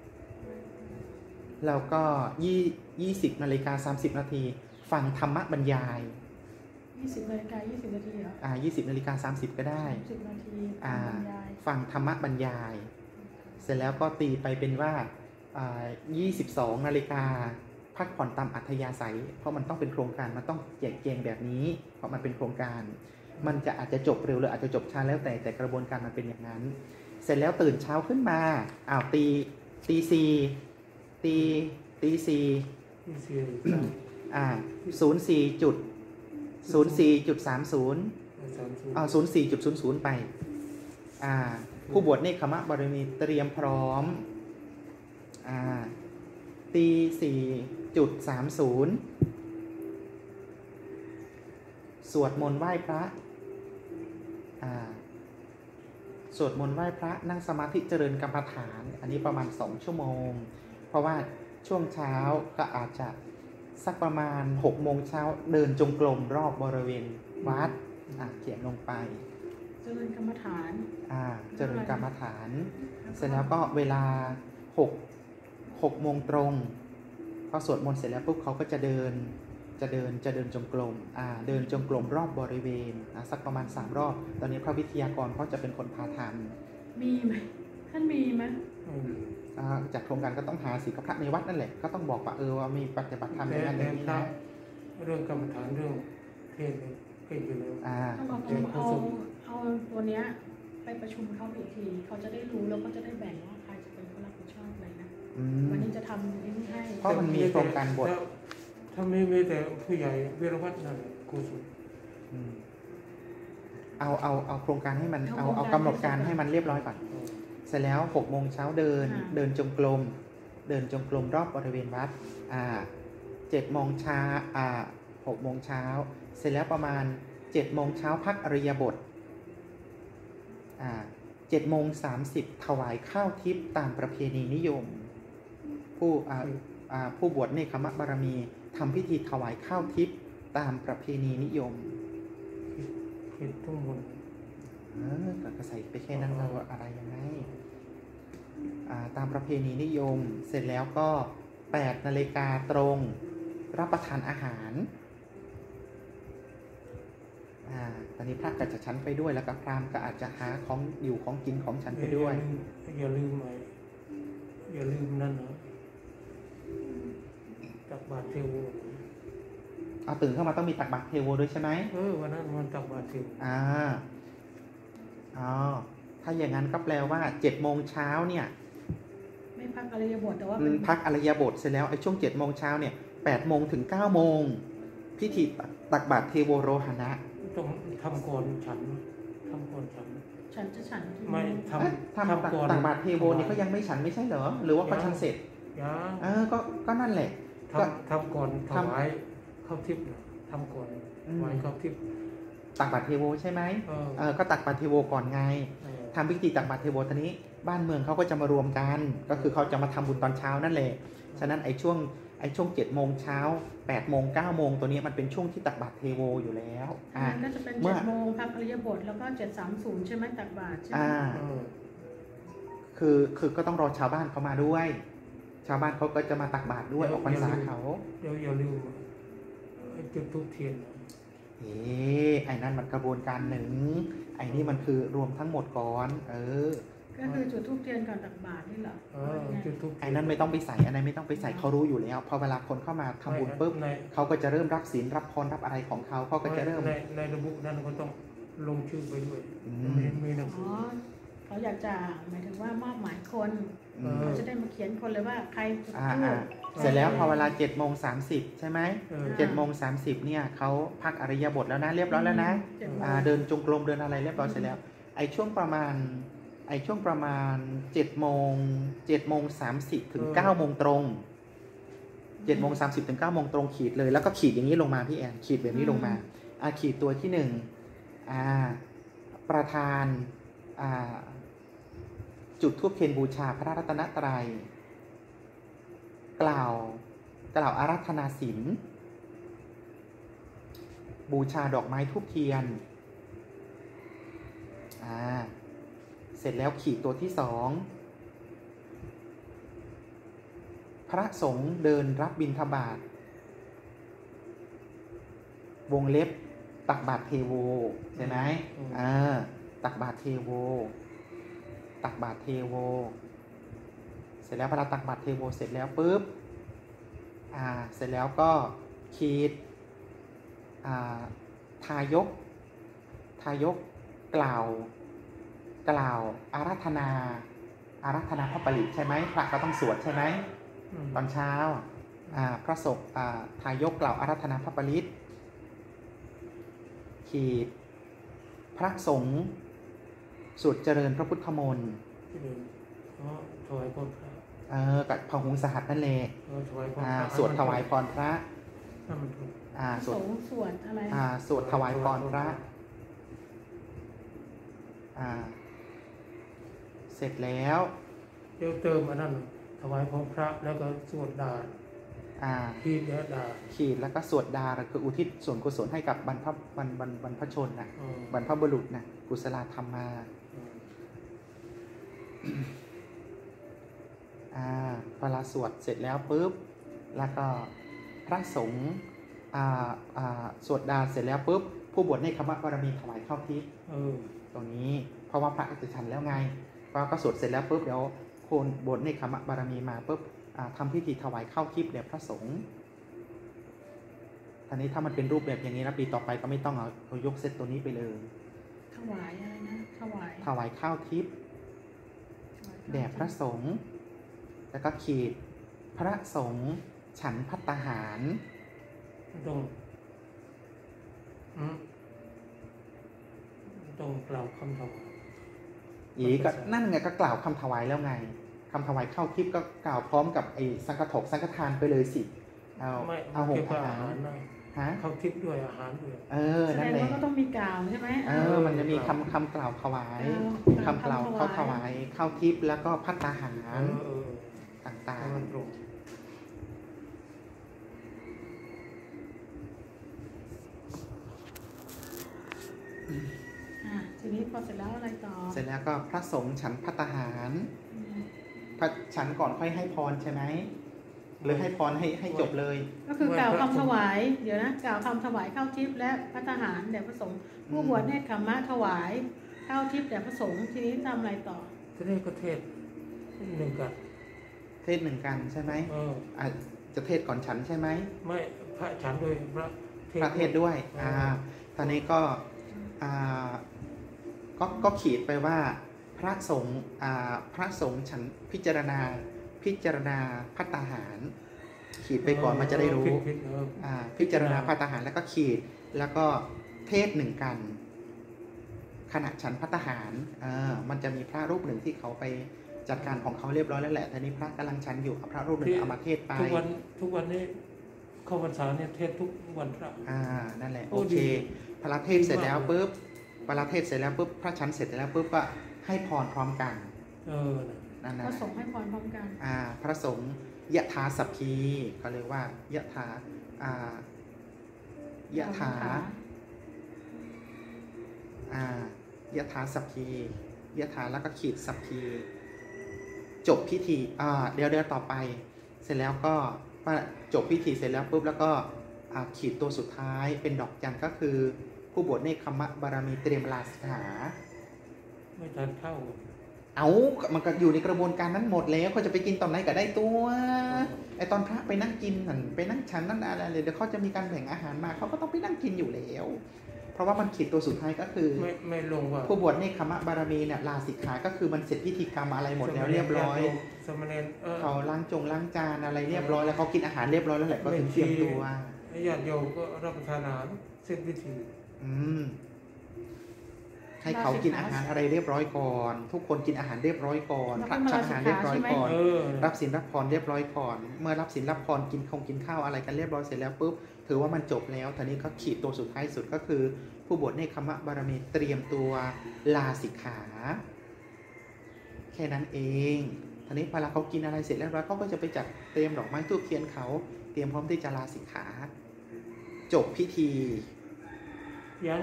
แล้วก็ยี่ยี่สิบนาฬิกาสามสิบนาทีฟังธรรมบรรยายยี่สิบนาฬิกายี่สิบนาทีเหรออ่ายี่สิบนาฬิกาสามสิบก็ได้สิบนาทีอ่าฟังธรรมบรรยายเสร็จแล้วก็ตีไปเป็นว่าอ่ายี่สิบสองนาฬิกาพักผ่อนตามอัธยาศัยเพราะมันต้องเป็นโครงการมันต้องแจกแจงแบบนี้เพราะมันเป็นโครงการมันจะอาจจะจบเร็วหรืออาจจะจบช้าแล้วแต่แต่กระบวนการมันเป็นอย่างนั้นเสร็จแล้วตื่นเช้าขึ้นมาอ้าวตีตีสี่ตีตีสี่อ่าศูนย์สี่จุดศูนย์สี่จุดสามศูนย์เอาศูนย์สี่จุดศูนย์ศูนย์ไปอ่าผู้บวชเนกขมะบารมีเตรียมพร้อมอ่าตีสี่จุดสามศูนย์สวดมนต์ไหว้พระอ่าสวดมนต์ไหว้พระนั่งสมาธิเจริญกรรมฐานอันนี้ประมาณสองชั่วโมงเพราะว่าช่วงเช้าก็อาจจะสักประมาณหกโมงเช้าเดินจงกรมรอบบริเวณวัดอ่าเขียนลงไปเจริญกรรมฐานอ่าเจริญกรรมฐานเสร็จแล้วก็เวลาหกหกโมงตรงพอสวดมนต์เสร็จแล้วปุ๊บเขาก็จะเดินจะเดินจะเดินจงกรมอ่าเดินจงกรมรอบบริเวณอ่าสักประมาณสามรอบตอนนี้พระวิทยากรเขาจะเป็นคนพาทำมีไหมท่านมีไหมจากโครงการก็ต้องหาสิกับพระในวัดนั่นแหละก็ต้องบอกว่าเออว่ามีปฏิบัติธรรมอย่างนั้นอย่างนี้นะเรื่องกรรมฐานเรื่องเทศเก่งอยู่แล้วอ่าเอาเอาเอาตัวเนี้ยไปประชุมเขาอีกทีเขาจะได้รู้แล้วก็จะได้แบ่งว่าใครจะเป็นผู้รับผิดชอบอะไรนะวันนี้จะทำนี้ให้เพราะมันมีโครงการบทถ้าไม่มีแต่ผู้ใหญ่เวรวัฒน์นั่นครูสุดเอาเอาเอาโครงการให้มันเอาเอากำหนดการให้มันเรียบร้อยก่อนเสร็จแล้วหกโมงเช้าเดินเดินจงกรมเดินจงกรมรอบบริเวณวัดอ่าเจ็ดโมงเช้าอ่าหกโมงเช้าเสร็จแล้วประมาณเจ็ดโมงเช้าพักอริยบทอ่าเจ็ดโมงสามสิบถวายข้าวทิพย์ตามประเพณีนิยมผู้อ่าอ่าผู้บวชเนคขมะบารมีทำพิธีถวายข้าวทิพย์ตามประเพณีนิยมผิดทั้งหมดเออก็ใส่ไปแค่นั้นเราอะไรยังไงตามประเพณีนิยมเสร็จแล้วก็แปดนาฬิกาตรงรับประทานอาหารอ่าตอนนี้พระก็จะฉันไปด้วยแล้วก็พราหมณ์ก็อาจจะหาของอยู่ของกินของฉันไปด้วยอย่าลืมไอ้อย่าลืมนั่นนะตักบาตรเทโวเอาตื่นเข้ามาต้องมีตักบาตรเทโวด้วยใช่ไหมเออวันนั้นมันตักบาตรเทโวอ่าอ๋อถ้าอย่างนั้นก็แปลว่าเจ็ดโมงเช้าเนี่ยไม่พักอริยบทแต่ว่าพักอริยบทเสร็จแล้วไอ้ช่วงเจ็ดโมงเช้าเนี่ยแปดโมงถึงเก้าโมงพิธีตักบาตรเทโวโรหณะต้องทำก่อนฉันทำก่อนฉันฉันจะฉันไม่ทำทำตักตักบาตรเทโวนี่ก็ยังไม่ฉันไม่ใช่เหรอหรือว่าเขาฉันเสร็จยังเออก็ก็นั่นแหละทำทำก่อนถวายข้าวทิพย์ทำก่อนถวายข้าวทิพย์ตักบาตรเทโวใช่ไหมเออก็ตักบาตรเทโวก่อนไงทำพิธีตักบาตรเทโวตอนนี้บ้านเมืองเขาก็จะมารวมกันก็คือเขาจะมาทำบุญตอนเช้านั่นแหละฉะนั้นไอ้ช่วงไอ้ช่วงเจ็ดโมงเช้าแปดโมงเก้าโมงตัวนี้มันเป็นช่วงที่ตักบาตรเทโวอยู่แล้วอ่าก็จะเป็นเจ็ดโมงพักอริยบทแล้วก็เจ็ดสามศูนย์ใช่ไหมตักบาตรใช่ไหมอ่าคือคือก็ต้องรอชาวบ้านเขามาด้วย ชาวบ้านเขาก็จะมาตักบาตรด้วยออกพรรษาเขาเดี๋ยวอย่าลืมจุดธูปเทียนเอ๊ะไอ้นั่นมันกระบวนการหนึ่งไอ้นี่มันคือรวมทั้งหมดก่อนเออก็คือจุดธูปเทียนก่อนตักบาตรนี่เหรอไอ้นั่นไม่ต้องไปใส่อันนั้นไม่ต้องไปใส่เขารู้อยู่แล้วพอเวลาคนเข้ามาทำบุญปุ๊บเขาก็จะเริ่มรับศีลรับพรรับอะไรของเขาเขาก็จะเริ่มในในระบุนั้นก็ต้องลงชื่อไปด้วยมีหนังสือเขาอยากจะหมายถึงว่ามอบหมายคนเขาจะได้มาเขียนคนเลยว่าใครจุดธูปเสร็จแล้วพอเวลาเจ็ดโมงสามสิบใช่ไหมเจ็ดโมงสามสิบเนี่ยเขาพักอริยบทแล้วนะเรียบร้อยแล้วนะเดินจงกรมเดินอะไรเรียบร้อยเสร็จแล้วไอ้ช่วงประมาณไอ้ช่วงประมาณเจ็ดโมงเจ็ดโมงสามสิบถึงเก้าโมงตรงเจ็ดโมงสามสิบถึงเก้าโมงตรงขีดเลยแล้วก็ขีดอย่างนี้ลงมาพี่แอนขีดแบบนี้ลงมาอ่าขีดตัวที่หนึ่งอ่าประธานอ่าจุดธูปเทียนบูชาพระรัตนตรัยกล่าวกล่าวอาราธนาศีลบูชาดอกไม้ธูปเทียนอ่าเสร็จแล้วขีดตัวที่สองพระสงฆ์เดินรับบิณฑบาตวงเล็บตักบาตรเทโวใช่ไหมอ่าตักบาตรเทโวตักบาตรเทโวเสร็จแล้วพอเราตักบาตรเทโวเสร็จแล้วปุ๊บอ่าเสร็จแล้วก็ขีดอ่าทายกทายกกล่าวกล่าวอาราธนาอาราธนาพระปริตใช่ไหมพระก็ต้องสวดใช่ไหมตอนเช้าอ่าพระสงฆ์อ่าทายกกล่าวอาราธนาพระปริตขีดพระสงฆ์สวดเจริญพระพุทธมนต์ถวายพรพระเออกับพหุงสหัสนั่นแหละสวดถวายพรพระอ่าสวดสวดอะไรอ่าสวดถวายพรพระอ่าเสร็จแล้วเดี๋ยวเติมอันนั้นถวายพรพระแล้วก็สวดดาอ่าขีดแล้วดาขีดแล้วก็สวดดาคืออุทิศส่วนกุศลให้กับบรรพบรรบรรพชนนะบรรพบุรุษนะกุศลธรรมมาอ่าพอเราสวดเสร็จแล้วปุ๊บแล้วก็พระสงฆ์อ่าอ่าสวดดาเสร็จแล้วปุ๊บผู้บวชในคำว่าบารมีถวายข้าวทิพย์ตรงนี้เพราะว่าพระจะฉันแล้วไงก็ก็สวดเสร็จแล้วปุ๊บเดี๋ยวคนบวชในคำว่าบารมีมาปุ๊บทำพิธีถวายข้าวทิพย์แด่พระสงฆ์ทีนี้ถ้ามันเป็นรูปแบบอย่างนี้นะปีต่อไปก็ไม่ต้องเอาเอายกเซตตัวนี้ไปเลยถวายอะไรนะถวายถวายข้าวทิพย์แด่พระสงฆ์แล้วก็ขีดพระสงฆ์ฉันภัตตาหารตรงต้องกล่าวคำถวายอีก็นั่นไงก็กล่าวคำถวายแล้วไงคำถวายข้าวทิพย์ก็กล่าวพร้อมกับไอ้สังฆทกสังฆทานไปเลยสิเอาเอาหกอาหารฮฮะเข้าทิพย์ด้วยอาหารด้วยเออแสนั่ดนงแหละว่าก็ต้องมีกล่าวใช่ไหมเออ มันจะมีคำคำกล่าวถวายเออคำกล่าวเขาถวายข้าวทิพย์แล้วก็ภัตตาหาเอรอเออต่างให้มันตรงอ่ะทีนี้พอเสร็จแล้วอะไรต่อๆ เสร็จแล้วก็พระสงฆ์ฉันภัตตาหารอืมพระฉันก่อนค่อยให้พรใช่ไหมหรือให้พรให้ให้จบเลยก็คือกล่าวคำถวายเดี๋ยวนะกล่าวคำถวายข้าวทิพย์และพัฒหารแด่พระสงฆ์ผู้บวชเนตรขมมะถวายข้าวทิพย์แด่พระสงฆ์ทีนี้ทำอะไรต่อทีนี้ก็เทศหนึ่งกันเทศหนึ่งกันใช่ไหมเอออ่ะจะเทศก่อนฉันใช่ไหมไม่พระฉันด้วยพระเทศพระเทศด้วย อ่า ตอนนี้ก็ อ่า ก็ ก็ขีดไปว่า พระสงฆ์ อ่า พระสงฆ์ฉันพิจารณา พิจารณาภัตตาหาร ขีดไปก่อนมันจะได้รู้ผิดๆเอออ่า พิจารณาภัตตาหารแล้วก็ขีด แล้วก็เทศหนึ่งกัน ขณะฉันภัตตาหาร อ่า มันจะมีพระรูปหนึ่งที่เขาไปจัดการของเขาเรียบร้อยแล้วแหละแต่นี้พระกำลังฉันอยู่พระรูปหนึ่งเอามาเทศไปทุกวันทุกวันนี้เข้าพรรษาเนี่ยเทศทุกวันพระอ่า นั่นแหละโอ้โอเคดีพระเทศเสร็จแล้วปุ๊บพระเทศเสร็จแล้วปุ๊บ พระชั้นเสร็จแล้วปุ๊บก็ให้พรพร้อมกันเออนั่นพนะระสงฆ์ให้พรพร้อมกันอ่า พระสงฆ์ยะถาสัพพีเขาเรียกว่ายะถา อ่ายะถา อ่ายะถาสัพพียะถาแล้วก็ขีดสัพพีจบพิธี อ่า เดี๋ยวเดี๋ยวต่อไป เสร็จแล้วก็จบพิธีเสร็จแล้วปุ๊บแล้วก็อ่าขีดตัวสุดท้ายเป็นดอกจันก็คือผู้บวชเนกขมะบารมีเตรียมลาสิกขาไม่ทันเข้าเอามันก็อยู่ในกระบวนการนั้นหมดแล้วเขาจะไปกินตอนไหนก็ได้ตัวไอตอนพระไปนั่งกินนั่นไปนั่งฉันนั่นอะไรเลยเดี๋ยวเขาจะมีการแบ่งอาหารมาเขาก็ต้องไปนั่งกินอยู่แล้ว เพราะว่ามันขีดตัวสุดท้ายก็คือไม่ไม่ลงว่าผู้บวชเนกขมะบารมีเนี่ยลาสิกขาก็คือมันเสร็จพิธีกรรมอะไรหมดแล้วเรียบร้อยสมณเณรเออเขาล้างจงล้างจานอะไรเรียบร้อยแล้วเขากินอาหารเรียบร้อยแล้วแหละก็ถึงเตรียมตัวญาติโยมก็รับประทานอาหารเสร็จพิธีอืมให้เขากินอาหารอะไรเรียบร้อยก่อน ทุกคนกินอาหารเรียบร้อยก่อนพระฉันอาหารเรียบร้อยก่อนเออรับศีลรับพรเรียบร้อยก่อน เมื่อรับศีลรับพรกินคงกินข้าวอะไรกันเรียบร้อยเสร็จแล้วปุ๊บถือว่ามันจบแล้วทีนี้เขาขีดตัวสุดท้ายสุดก็คือ ผู้บวชเนกขมะบารมีเตรียมตัวลาสิกขาแค่นั้นเองทีนี้พอเขากินอะไรเสร็จแล้วเขาก็จะไปจัดเตรียมดอกไม้ธูปเทียนเขาเตรียมพร้อมที่จะลาสิกขาจบพิธียัง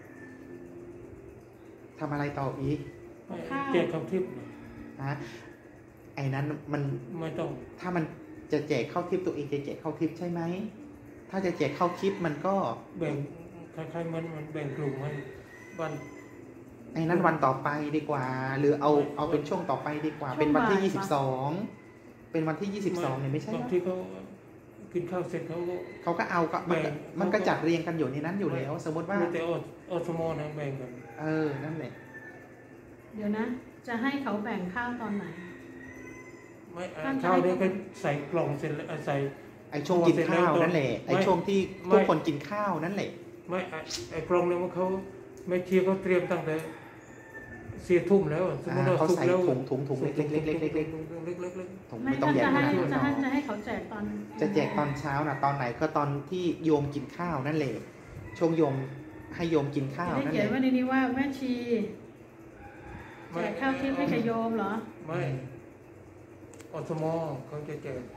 ทำอะไรต่ออีกแจกคำทิพย์นะไอ้นั้นมันไม่ต้องถ้ามันจะแจกเข้าทิปตัวเองจะแจกเข้าทิปใช่ไหมถ้าจะแจกเข้าทิปมันก็แบ่งคล้ายๆมันมันแบ่งกลุ่มมันวันไอ้นั้นวันต่อไปดีกว่า หรือเอาเอาเป็นช่วงต่อไปดีกว่า เป็นวันที่ยี่สิบสองเป็นวันที่ยี่สิบสองเนี่ยไม่ใช่บางที่เขากินข้าวเสร็จเขาก็เขาก็เอาก็มันก็มันก็จัดเรียงกันอยู่ในนั้นอยู่แล้ว สมมติว่ามีแต่ออสมอนะแบ่งกันเออนั่นแหละเดี๋ยวนะ จะให้เขาแบ่งข้าวตอนไหนไม่ข้าวเดี๋ยวก็ใส่กล่องเสร็จแล้วใส่ไอ้ช่วงกินข้าวนั่นแหละไอ้ช่วงที่ทุกคนกินข้าวนั่นแหละไม่ไอ้กล่องเนี่ยมันเขาไม่เชียร์เขาเตรียมตั้งแต่เสียทุ่มแล้วสมมติเราเขาสุกใส่แล้วถุงถุงถุงเล็กเล็กเล็กเล็กเล็กเล็กเล็กเล็กเล็กถุงไม่ไม่ต้องถ้าใหญ่จะขให้นาดนั้นจะให้จะให้เขาแจกตอนจะแจกตอนเช้านะตอนไหนก็ตอนที่โยมกินข้าวนั่นแหละช่วงโยมให้โยมกินข้าวจะได้นั่นเขีแหยนละไว้ในนี้ว่าแม่ชีแจกข้าวทิพย์ให้กับโยมเหรอไม่อสมอเขาจะแจก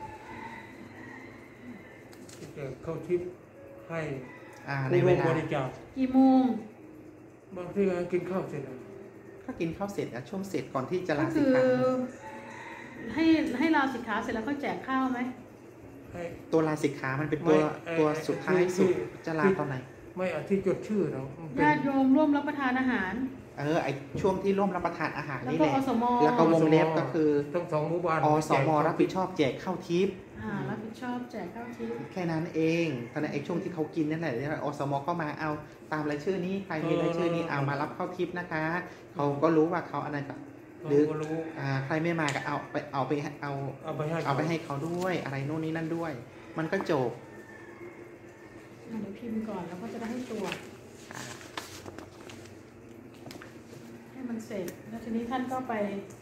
จะแจกข้าวทิพย์ให้อ่าในผู้เวร่วมลาบริจาคกี่โมงบางที่กินข้าวเสร็จถ้ากินข้าวเสร็จอะช่วงเสร็จก่อนที่จะก็ลาสิคืกอขาให้ให้ลาสิกขาเสร็จแล้วก็แจกข้าวไหมให้ตัวลาสิกขามันเป็นตัวไม่เอ่อตัวสุดท้ายที่สุดที่จะลาตอนไหนไม่อาที่จดชื่อเรามันเป็นญาติโยมร่วมรับประทานอาหารเออไอช่วงที่ร่วมรับประทานอาหารแล้วนี่ก็แหละอสมแล้วก็วงเล็บก็คือต้องสองหมู่บ้านอสมรับผิดชอบแจกข้าวทิพย์อ่ารับผิดชอบแจกข้าวทิพย์แค่นั้นเองตอนนั้นไอช่วงที่เขากินนั่นแหละอสมก็มาเอาตามรายชื่อนี้ใครมีรายชื่อนี้เอามารับข้าวทิพย์นะคะเขาก็รู้ว่าเขาอะไรกับ หรือก็รู้อ่าใครไม่มาก็เอาไปเอาไปเอาเอาไปให้เอาไปให้เขาด้วยอะไรโน่นนี่นั่นด้วย มันก็จบอ่ะเดี๋ยวพิมพ์ก่อนแล้วก็จะได้ให้ตรวจให้มันเสร็จแล้วทีนี้ท่านก็ไป